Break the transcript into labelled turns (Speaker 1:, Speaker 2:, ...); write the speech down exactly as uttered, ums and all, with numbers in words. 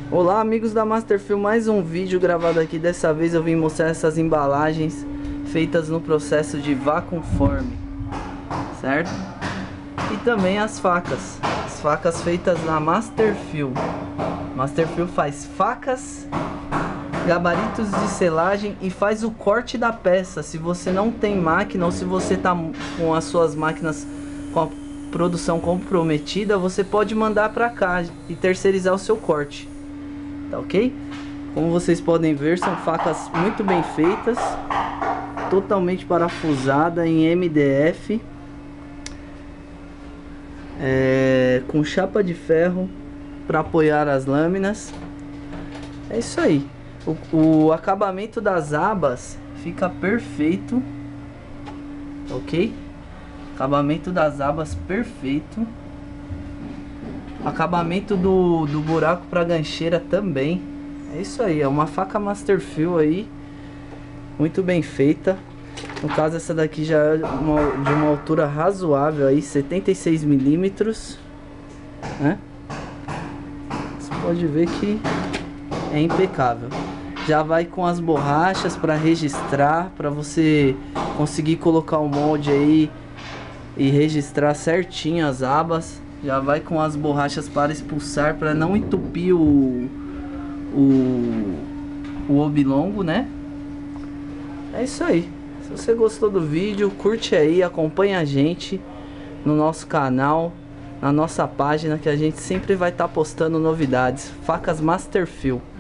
Speaker 1: Olá amigos da Masterfil, mais um vídeo gravado aqui. Dessa vez eu vim mostrar essas embalagens feitas no processo de vacuum form, certo? E também as facas, as facas feitas na Masterfil. Masterfil faz facas, gabaritos de selagem e faz o corte da peça. Se você não tem máquina ou se você tá com as suas máquinas com a produção comprometida, você pode mandar para cá e terceirizar o seu corte. Tá ok? Como vocês podem ver, são facas muito bem feitas, totalmente parafusada em M D F, é, com chapa de ferro para apoiar as lâminas. É isso aí. O, o acabamento das abas fica perfeito, ok? Acabamento das abas perfeito. Acabamento do, do buraco para gancheira também. É isso aí, é uma faca Masterfil aí, muito bem feita. No caso essa daqui já é uma, de uma altura razoável aí, setenta e seis milímetros, né? Você pode ver que é impecável. Já vai com as borrachas para registrar, para você conseguir colocar o molde aí e registrar certinho as abas. Já vai com as borrachas para expulsar, para não entupir o, o, o oblongo, né? É isso aí. Se você gostou do vídeo, curte aí, acompanha a gente no nosso canal, na nossa página, que a gente sempre vai estar postando novidades. Facas Masterfil.